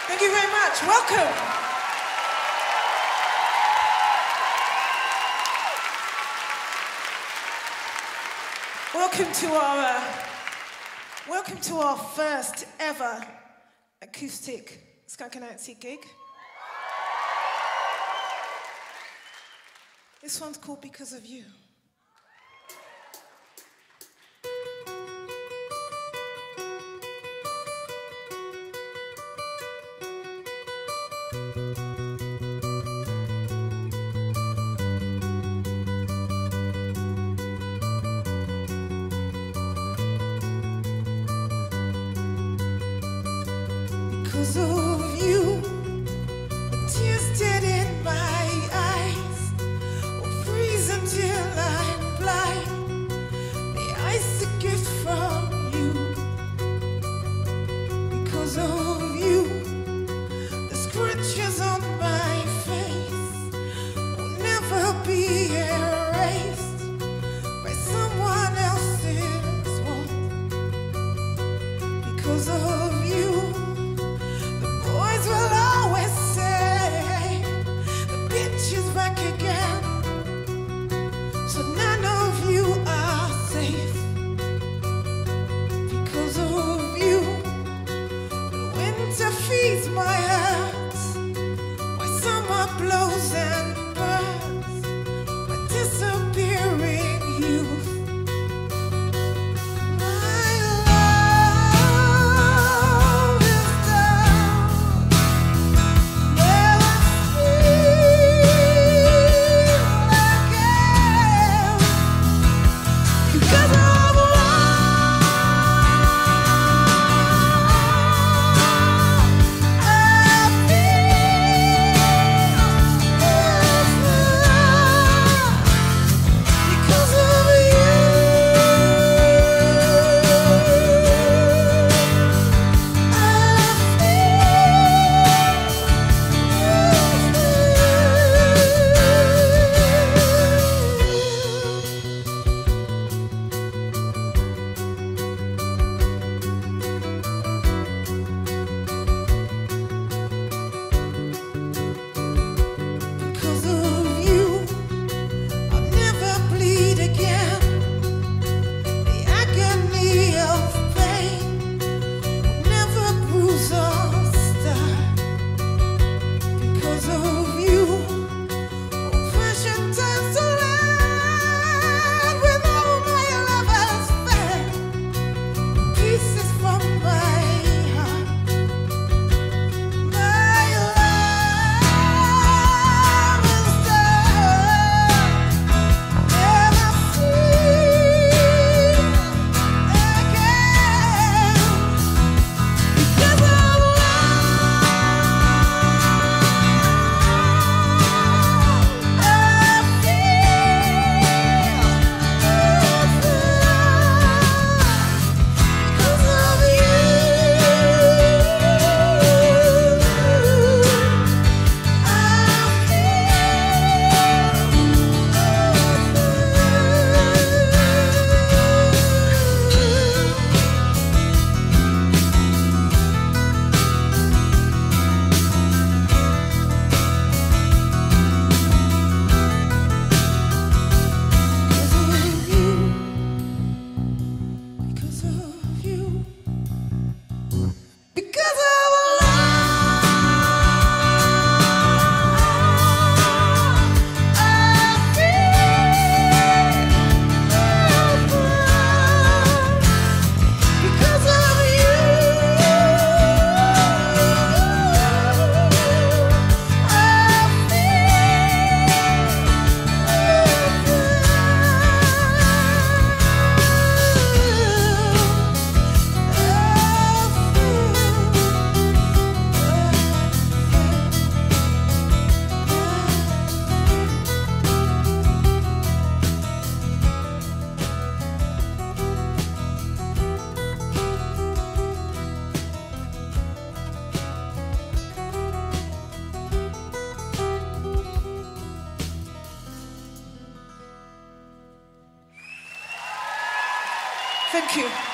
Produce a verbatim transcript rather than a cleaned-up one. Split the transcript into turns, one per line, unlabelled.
Thank you very much. Welcome. Welcome to our uh, welcome to our first ever acoustic Skunk Anansie gig. This one's called Because of You. Because of you, the tears dead in my eyes will freeze until I'm blind. The ice a gift from you. Because of you, the scratches on my face will never be erased by someone else's wall. Because of you, will always say the bitch is back again. So none of you are safe. Because of you, the winter feeds my heart, my summer blows and burns my disappearing youth. Thank you.